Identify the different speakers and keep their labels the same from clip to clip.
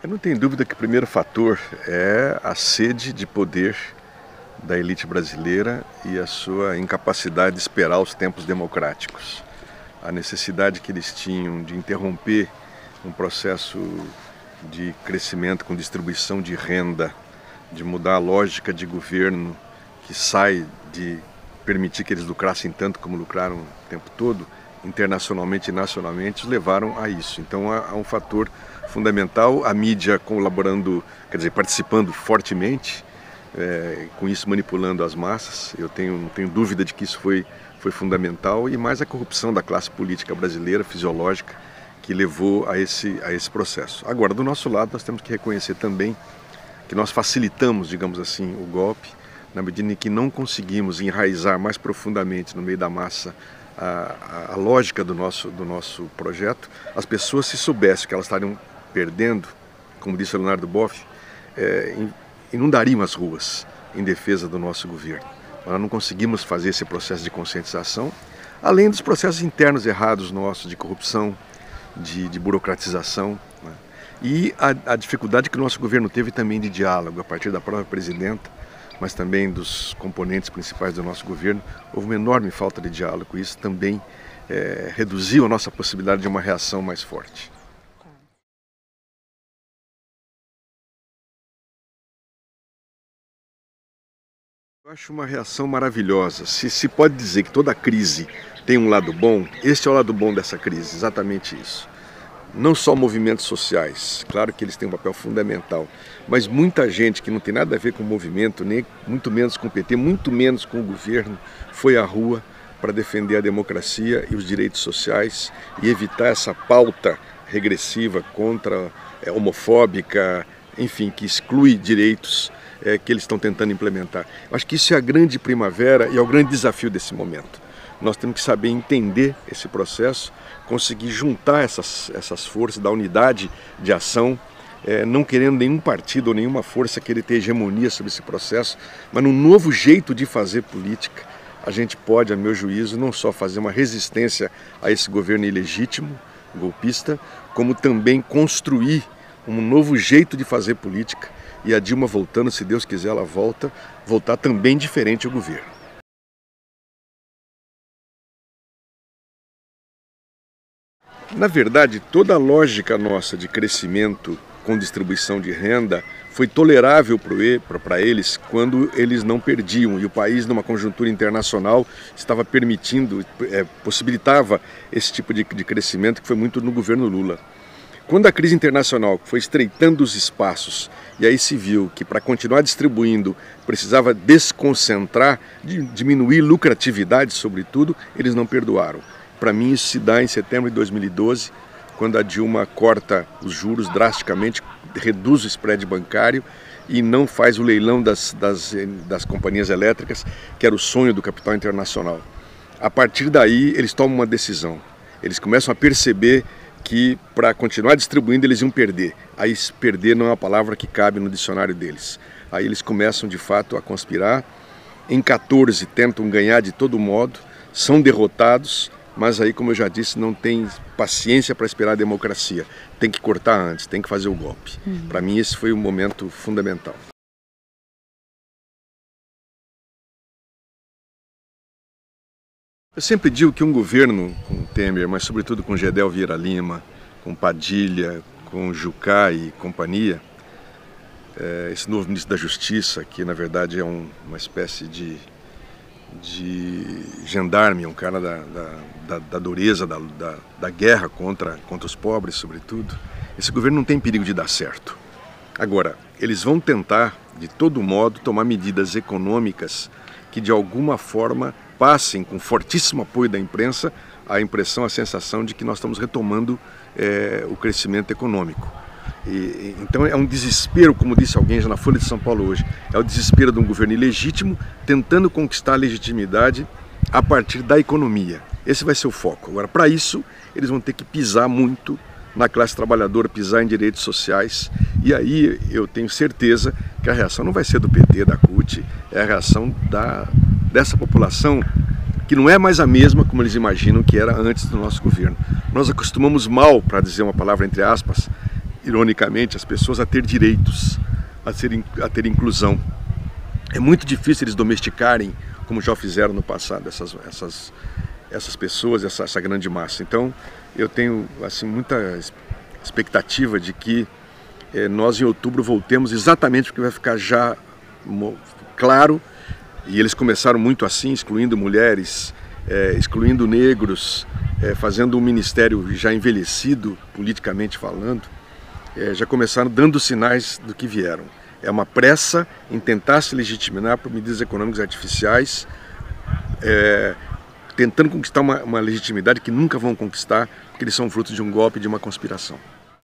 Speaker 1: Eu não tenho dúvida que o primeiro fator é a sede de poder da elite brasileira e a sua incapacidade de esperar os tempos democráticos. A necessidade que eles tinham de interromper um processo de crescimento com distribuição de renda, de mudar a lógica de governo que sai de permitir que eles lucrassem tanto como lucraram o tempo todo, internacionalmente e nacionalmente, os levaram a isso. Então há um fator fundamental, a mídia colaborando, quer dizer, participando fortemente, com isso manipulando as massas. Eu não tenho dúvida de que isso foi fundamental, e mais a corrupção da classe política brasileira, fisiológica, que levou a esse processo. Agora, do nosso lado, nós temos que reconhecer também que nós facilitamos, digamos assim, o golpe, na medida em que não conseguimos enraizar mais profundamente no meio da massa a lógica do nosso projeto. As pessoas, se soubessem que elas estariam perdendo, como disse o Leonardo Boff, inundariam as ruas em defesa do nosso governo. Nós não conseguimos fazer esse processo de conscientização, além dos processos internos errados nossos de corrupção, de burocratização, né? E a dificuldade que o nosso governo teve também de diálogo, a partir da própria presidenta, mas também dos componentes principais do nosso governo. Houve uma enorme falta de diálogo, e isso também reduziu a nossa possibilidade de uma reação mais forte. Eu acho uma reação maravilhosa. Se pode dizer que toda crise tem um lado bom, este é o lado bom dessa crise, exatamente isso. Não só movimentos sociais, claro que eles têm um papel fundamental, mas muita gente que não tem nada a ver com o movimento, nem muito menos com o PT, muito menos com o governo, foi à rua para defender a democracia e os direitos sociais e evitar essa pauta regressiva homofóbica, enfim, que exclui direitos que eles estão tentando implementar. Eu acho que isso é a grande primavera e é o grande desafio desse momento. Nós temos que saber entender esse processo, conseguir juntar essas forças da unidade de ação, não querendo nenhum partido ou nenhuma força querer ter hegemonia sobre esse processo, mas num novo jeito de fazer política, a gente pode, a meu juízo, não só fazer uma resistência a esse governo ilegítimo, golpista, como também construir um novo jeito de fazer política, e a Dilma voltando, se Deus quiser, ela voltar também diferente ao governo. Na verdade, toda a lógica nossa de crescimento com distribuição de renda foi tolerável para eles quando eles não perdiam, e o país, numa conjuntura internacional, estava permitindo, possibilitava esse tipo de crescimento, que foi muito no governo Lula. Quando a crise internacional foi estreitando os espaços, e aí se viu que para continuar distribuindo precisava desconcentrar, diminuir lucratividade sobretudo, eles não perdoaram. Para mim isso se dá em setembro de 2012, quando a Dilma corta os juros drasticamente, reduz o spread bancário e não faz o leilão das companhias elétricas, que era o sonho do capital internacional. A partir daí eles tomam uma decisão, eles começam a perceber que para continuar distribuindo eles iam perder. Aí perder não é uma palavra que cabe no dicionário deles. Aí eles começam de fato a conspirar. Em 14 tentam ganhar de todo modo, são derrotados, mas aí, como eu já disse, não tem paciência para esperar a democracia. Tem que cortar antes, tem que fazer o golpe. Para mim esse foi um momento fundamental. Eu sempre digo que um governo com Temer, mas sobretudo com Gedel Vieira Lima, com Padilha, com Jucá e companhia, esse novo ministro da Justiça, que na verdade é uma espécie de gendarme, um cara da dureza, da guerra contra os pobres, sobretudo, esse governo não tem perigo de dar certo. Agora, eles vão tentar, de todo modo, tomar medidas econômicas que de alguma forma passem, com fortíssimo apoio da imprensa, a impressão, a sensação de que nós estamos retomando o crescimento econômico. Então é um desespero, como disse alguém já na Folha de São Paulo hoje, é o desespero de um governo ilegítimo tentando conquistar a legitimidade a partir da economia. Esse vai ser o foco. Agora, para isso, eles vão ter que pisar muito na classe trabalhadora, pisar em direitos sociais, e aí eu tenho certeza que a reação não vai ser do PT, da CUT, é a reação dessa população que não é mais a mesma como eles imaginam que era antes do nosso governo. Nós acostumamos mal, para dizer uma palavra entre aspas, ironicamente, as pessoas a ter direitos, a ter inclusão. É muito difícil eles domesticarem, como já fizeram no passado, essas pessoas, essa grande massa. Então, eu tenho assim, muita expectativa de que nós em outubro voltemos exatamente porque vai ficar já claro, e eles começaram muito assim, excluindo mulheres, excluindo negros, fazendo um ministério já envelhecido, politicamente falando, já começaram dando sinais do que vieram. É uma pressa em tentar se legitimar por medidas econômicas artificiais, tentando conquistar uma legitimidade que nunca vão conquistar, porque eles são fruto de um golpe, de uma conspiração.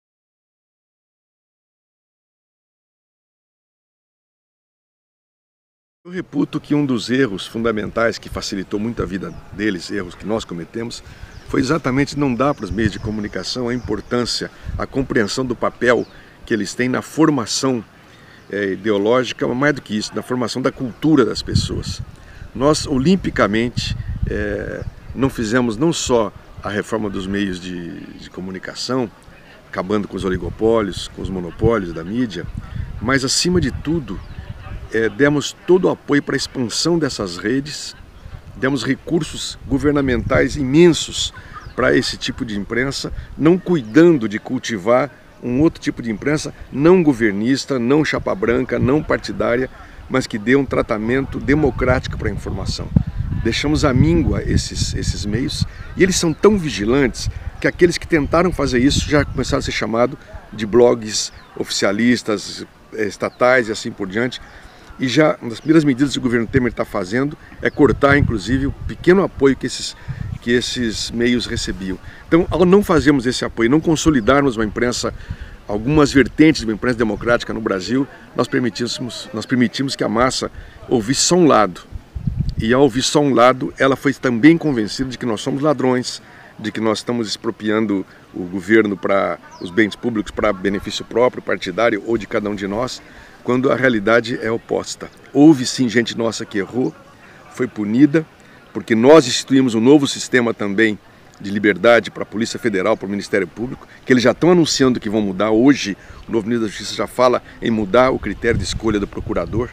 Speaker 1: Eu reputo que um dos erros fundamentais que facilitou muito a vida deles, erros que nós cometemos, foi exatamente não dar para os meios de comunicação a importância, a compreensão do papel que eles têm na formação ideológica, mas mais do que isso, na formação da cultura das pessoas. Nós, olimpicamente, não fizemos não só a reforma dos meios de comunicação, acabando com os oligopólios, com os monopólios da mídia, mas, acima de tudo, demos todo o apoio para a expansão dessas redes, demos recursos governamentais imensos para esse tipo de imprensa, não cuidando de cultivar um outro tipo de imprensa não governista, não chapa branca, não partidária, mas que dê um tratamento democrático para a informação. Deixamos à míngua esses meios, e eles são tão vigilantes que aqueles que tentaram fazer isso já começaram a ser chamados de blogs oficialistas, estatais e assim por diante. E já uma das primeiras medidas que o governo Temer está fazendo é cortar, inclusive, o pequeno apoio que esses meios recebiam. Então, ao não fazermos esse apoio, não consolidarmos uma imprensa, algumas vertentes de uma imprensa democrática no Brasil, nós permitimos que a massa ouvisse só um lado. E ao ouvir só um lado, ela foi também convencida de que nós somos ladrões, de que nós estamos expropriando o governo para os bens públicos para benefício próprio, partidário ou de cada um de nós, quando a realidade é oposta. Houve sim gente nossa que errou, foi punida, porque nós instituímos um novo sistema também de liberdade para a Polícia Federal, para o Ministério Público, que eles já estão anunciando que vão mudar. Hoje, o novo ministro da Justiça já fala em mudar o critério de escolha do procurador.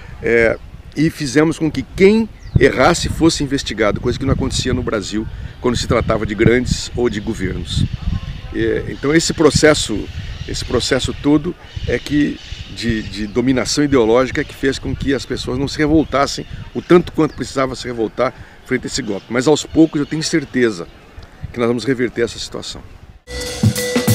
Speaker 1: E fizemos com que quem errasse fosse investigado, coisa que não acontecia no Brasil quando se tratava de grandes ou de governos. Então esse processo todo de dominação ideológica que fez com que as pessoas não se revoltassem o tanto quanto precisava se revoltar frente a esse golpe. Mas aos poucos eu tenho certeza que nós vamos reverter essa situação.